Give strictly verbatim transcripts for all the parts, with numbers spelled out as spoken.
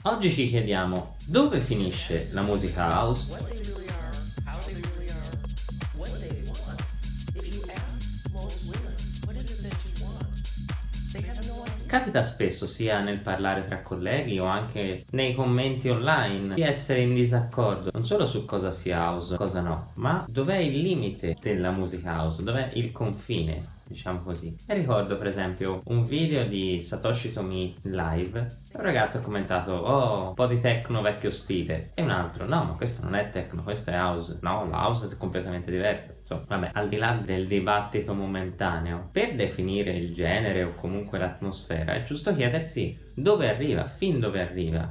Oggi ci chiediamo dove finisce la musica house? Capita spesso, sia nel parlare tra colleghi o anche nei commenti online, di essere in disaccordo non solo su cosa sia house e cosa no, ma dov'è il limite della musica house, dov'è il confine, diciamo così. E ricordo per esempio un video di Satoshi Tomiie live. Un ragazzo ha commentato: oh, un po' di techno vecchio stile, e un altro: no, ma questo non è techno, questo è house. No, la house è completamente diversa. Insomma, vabbè, al di là del dibattito momentaneo, per definire il genere o comunque l'atmosfera è giusto chiedersi dove arriva, fin dove arriva,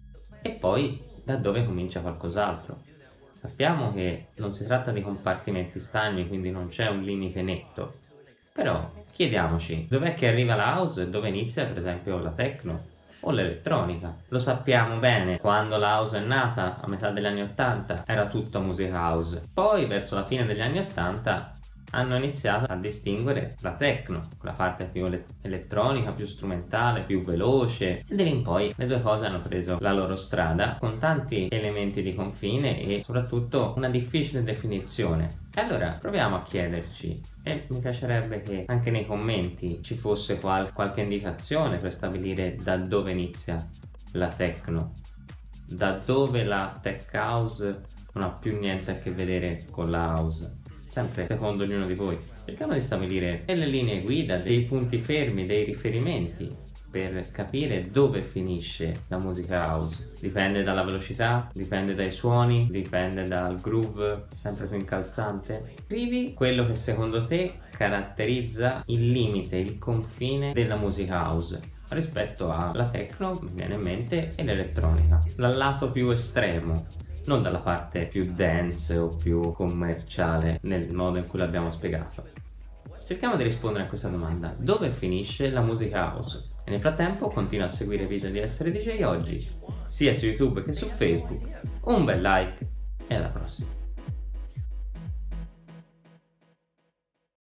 e poi da dove comincia qualcos'altro. Sappiamo che non si tratta di compartimenti stagni, quindi non c'è un limite netto, però chiediamoci dov'è che arriva la house e dove inizia per esempio la techno o l'elettronica. Lo sappiamo bene, quando la house è nata a metà degli anni ottanta era tutta musica house, poi verso la fine degli anni ottanta hanno iniziato a distinguere la techno, la parte più elettronica, più strumentale, più veloce, e da lì in poi le due cose hanno preso la loro strada con tanti elementi di confine e soprattutto una difficile definizione. E allora proviamo a chiederci, e mi piacerebbe che anche nei commenti ci fosse qual qualche indicazione per stabilire da dove inizia la techno, da dove la tech house non ha più niente a che vedere con la house. Sempre secondo ognuno di voi. Cerchiamo di stabilire delle linee guida, dei punti fermi, dei riferimenti per capire dove finisce la musica house. Dipende dalla velocità, dipende dai suoni, dipende dal groove sempre più incalzante. Scrivi quello che secondo te caratterizza il limite, il confine della musica house rispetto alla techno, mi viene in mente, e l'elettronica, dal lato più estremo, non dalla parte più dance o più commerciale nel modo in cui l'abbiamo spiegato. Cerchiamo di rispondere a questa domanda: dove finisce la musica house? E nel frattempo continua a seguire i video di Essere D J Oggi, sia su YouTube che su Facebook. Un bel like e alla prossima!